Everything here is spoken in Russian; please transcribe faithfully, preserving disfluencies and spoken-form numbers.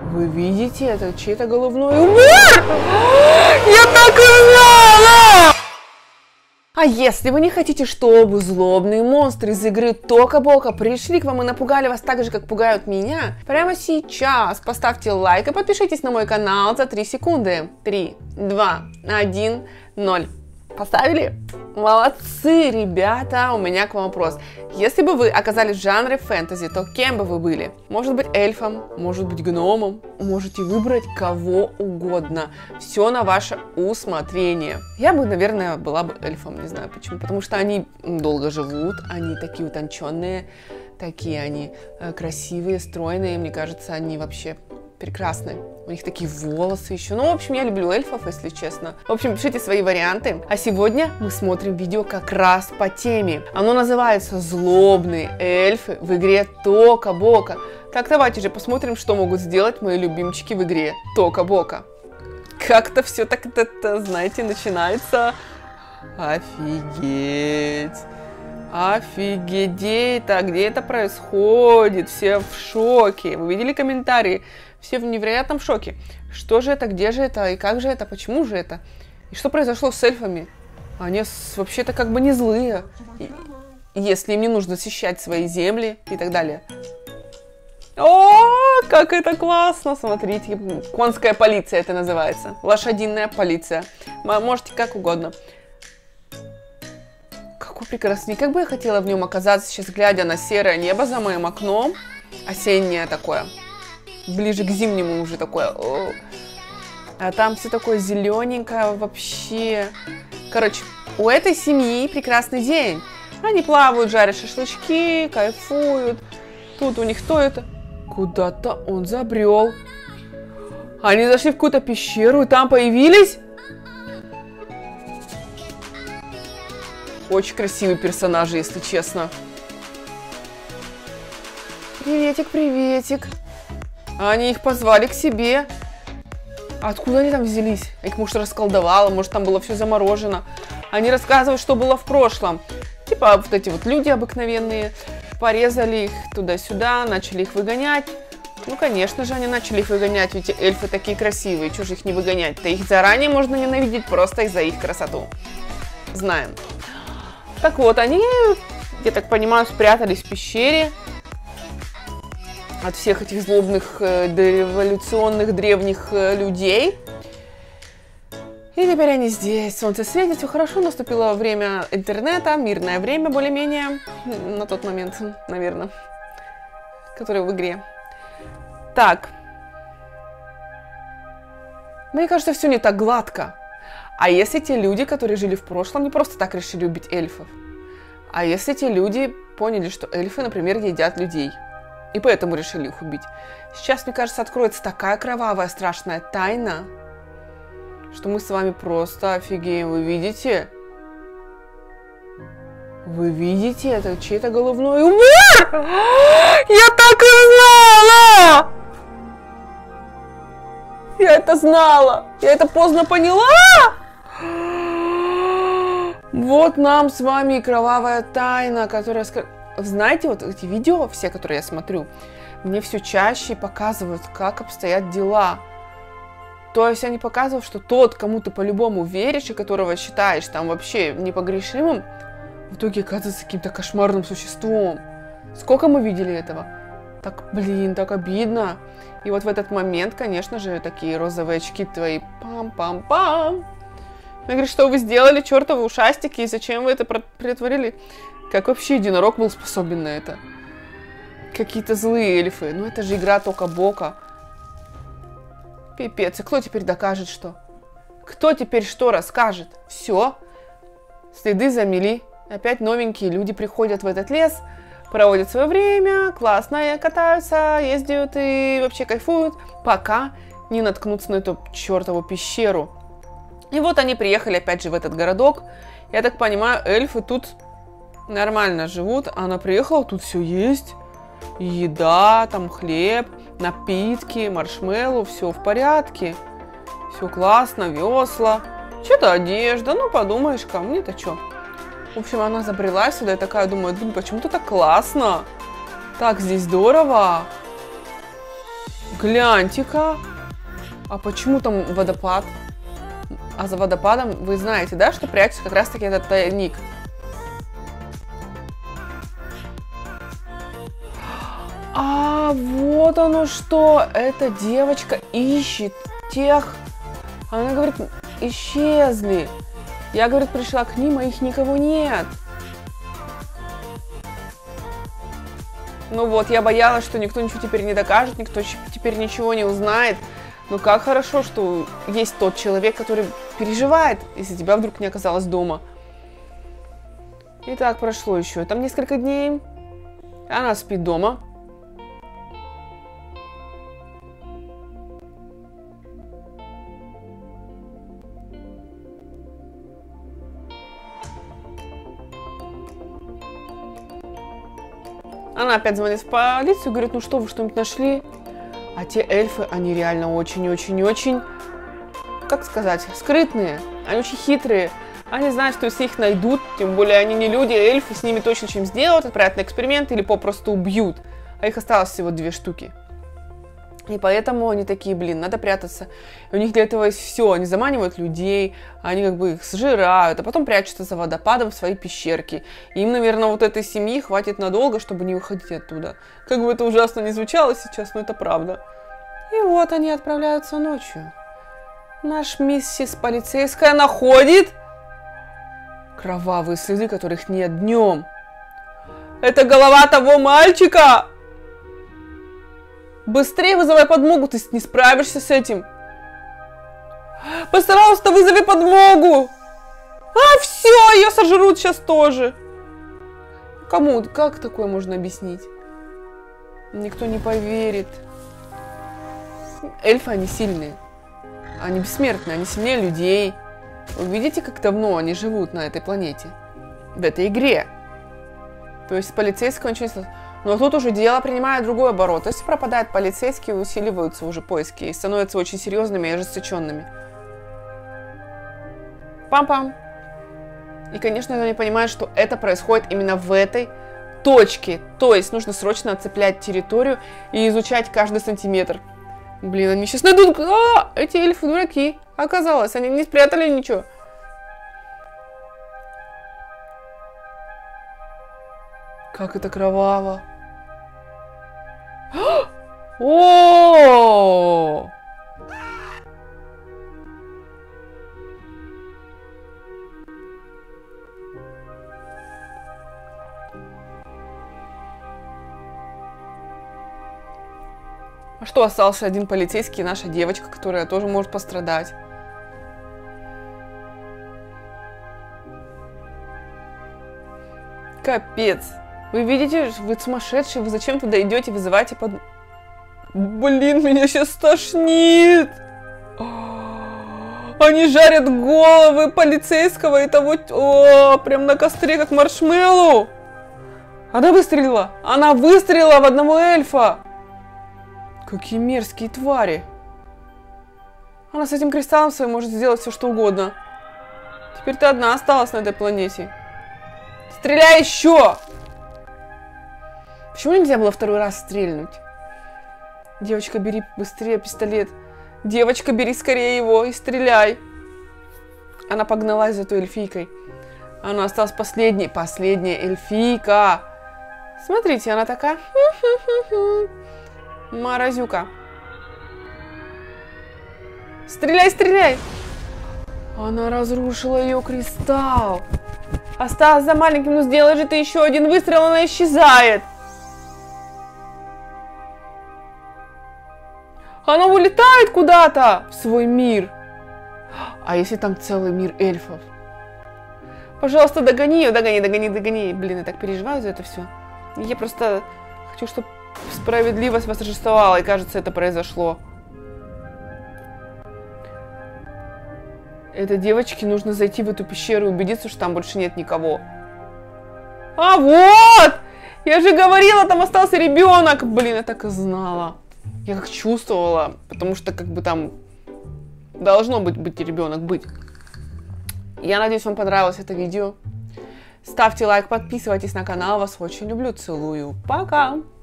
Вы видите, это чей-то головной убор? Я так и знала! А если вы не хотите, чтобы злобные монстры из игры Тока Бока пришли к вам и напугали вас так же, как пугают меня, прямо сейчас поставьте лайк и подпишитесь на мой канал за три секунды. три, два, один, ноль. Поставили? Молодцы, ребята! У меня к вам вопрос. Если бы вы оказались в жанре фэнтези, то кем бы вы были? Может быть эльфом, может быть гномом, можете выбрать кого угодно. Все на ваше усмотрение. Я бы, наверное, была бы эльфом, не знаю почему. Потому что они долго живут, они такие утонченные, такие они красивые, стройные. Мне кажется, они вообще прекрасные. У них такие волосы еще. Ну, в общем, я люблю эльфов, если честно. В общем, пишите свои варианты. А сегодня мы смотрим видео как раз по теме. Оно называется «Злобные эльфы в игре Тока Бока». Так, давайте же посмотрим, что могут сделать мои любимчики в игре Тока Бока. Как-то все так, это, знаете, начинается. Офигеть. Офигеть, где это? Где это происходит? Все в шоке. Вы видели комментарии? Все в невероятном шоке. Что же это, где же это, и как же это, почему же это? И что произошло с эльфами? Они вообще-то как бы не злые, и, если им не нужно защищать свои земли и так далее. О, как это классно! Смотрите, конская полиция это называется. Лошадиная полиция. Можете как угодно. Какой прекрасный. Как бы я хотела в нем оказаться сейчас, глядя на серое небо за моим окном. Осеннее такое. Ближе к зимнему уже такое. О. А там все такое зелененькое вообще. Короче, у этой семьи прекрасный день. Они плавают, жарят шашлычки, кайфуют. Тут у них кто это? Куда-то он забрел. Они зашли в какую-то пещеру и там появились. Очень красивые персонажи, если честно. Приветик, приветик. Они их позвали к себе. А откуда они там взялись? Их, может, расколдовало, может, там было все заморожено. Они рассказывают, что было в прошлом. Типа вот эти вот люди обыкновенные. Порезали их туда-сюда, начали их выгонять. Ну, конечно же, они начали их выгонять, ведь эльфы такие красивые. Чего же их не выгонять-то? Их заранее можно ненавидеть просто из-за их красоту. Знаем. Так вот, они, я так понимаю, спрятались в пещере от всех этих злобных э, дореволюционных древних э, людей. И теперь они здесь. Солнце светит, все хорошо. Наступило время интернета, мирное время более-менее. На тот момент, наверное, который в игре. Так. Мне кажется, все не так гладко. А если те люди, которые жили в прошлом, не просто так решили убить эльфов? А если те люди поняли, что эльфы, например, едят людей? И поэтому решили их убить. Сейчас, мне кажется, откроется такая кровавая, страшная тайна, что мы с вами просто офигеем. Вы видите? Вы видите? Это чей-то головной убор? Я так и знала! Я это знала! Я это поздно поняла! Вот нам с вами кровавая тайна, которая... Знаете, вот эти видео, все, которые я смотрю, мне все чаще показывают, как обстоят дела. То есть они показывают, что тот, кому ты по-любому веришь и которого считаешь там вообще непогрешимым, в итоге оказывается каким-то кошмарным существом. Сколько мы видели этого? Так, блин, так обидно. И вот в этот момент, конечно же, такие розовые очки твои, пам-пам-пам. Я говорю, что вы сделали, чертовы ушастики, и зачем вы это притворили? Как вообще единорог был способен на это? Какие-то злые эльфы. Ну это же игра Тока Бока. Пипец. И кто теперь докажет что? Кто теперь что расскажет? Все. Следы замели. Опять новенькие люди приходят в этот лес, проводят свое время, классно катаются, ездят и вообще кайфуют, пока не наткнутся на эту чертову пещеру. И вот они приехали опять же в этот городок. Я так понимаю, эльфы тут нормально живут. Она приехала, тут все есть. Еда, там хлеб, напитки, маршмеллоу, все в порядке. Все классно, весла. Что-то одежда, ну подумаешь, ко мне-то что. В общем, она забрела сюда и такая думает, блин, почему-то так классно. Так здесь здорово. Гляньте-ка. А почему там водопад? А за водопадом вы знаете, да, что прячется как раз-таки этот тайник? А вот оно что. Эта девочка ищет тех... Она говорит, исчезли. Я, говорит, пришла к ним, а их никого нет. Ну вот, я боялась, что никто ничего теперь не докажет, никто теперь ничего не узнает. Но как хорошо, что есть тот человек, который переживает, если тебя вдруг не оказалось дома. И так прошло еще там несколько дней. Она спит дома. Она опять звонит в полицию, говорит, ну что, вы что-нибудь нашли? А те эльфы, они реально очень-очень-очень, как сказать, скрытные. Они очень хитрые. Они знают, что если их найдут, тем более они не люди, эльфы, с ними точно чем сделают, отправят на эксперимент или попросту убьют. А их осталось всего две штуки. И поэтому они такие, блин, надо прятаться. И у них для этого есть все. Они заманивают людей, они как бы их сжирают, а потом прячутся за водопадом в свои пещерки. И им, наверное, вот этой семьи хватит надолго, чтобы не уходить оттуда. Как бы это ужасно не звучало сейчас, но это правда. И вот они отправляются ночью. Наш миссис полицейская находит кровавые следы, которых нет днем. Это голова того мальчика! Быстрее вызывай подмогу, ты не справишься с этим. Пожалуйста, вызови подмогу. А, все, ее сожрут сейчас тоже. Кому? Как такое можно объяснить? Никто не поверит. Эльфы, они сильные. Они бессмертные, они сильнее людей. Вы видите, как давно они живут на этой планете? В этой игре. То есть полицейского ничего не слышно. Но тут уже дело принимает другой оборот. Если пропадают полицейские, усиливаются уже поиски и становятся очень серьезными и ожесточенными. Пам-пам. И, конечно, они понимают, что это происходит именно в этой точке. То есть нужно срочно оцеплять территорию и изучать каждый сантиметр. Блин, они сейчас найдут... А, эти эльфы дураки. Оказалось, они не спрятали ничего. Как это кроваво. О! А что, остался один полицейский и наша девочка, которая тоже может пострадать. Капец. Вы видите, вы сумасшедшие, вы зачем туда идете, вызываете под... Блин, меня сейчас тошнит. Они жарят головы полицейского и того... О, прям на костре, как маршмеллоу. Она выстрелила. Она выстрелила в одного эльфа. Какие мерзкие твари. Она с этим кристаллом своим может сделать все, что угодно. Теперь ты одна осталась на этой планете. Стреляй еще! Почему нельзя было второй раз стрельнуть? Девочка, бери быстрее пистолет. Девочка, бери скорее его и стреляй. Она погналась за той эльфийкой. Она осталась последней. Последняя эльфийка. Смотрите, она такая... Морозюка. Стреляй, стреляй! Она разрушила ее кристалл. Осталось за маленьким, ну сделай же ты еще один выстрел, она исчезает. Она улетает куда-то в свой мир. А если там целый мир эльфов? Пожалуйста, догони ее, догони, догони, догони. Блин, я так переживаю за это все. Я просто хочу, чтобы справедливость восторжествовала, и кажется, это произошло. Этой девочке нужно зайти в эту пещеру и убедиться, что там больше нет никого. А вот! Я же говорила, там остался ребенок. Блин, я так и знала. Я как чувствовала, потому что как бы там должно быть, быть ребенок, быть. Я надеюсь, вам понравилось это видео. Ставьте лайк, подписывайтесь на канал. Вас очень люблю, целую. Пока!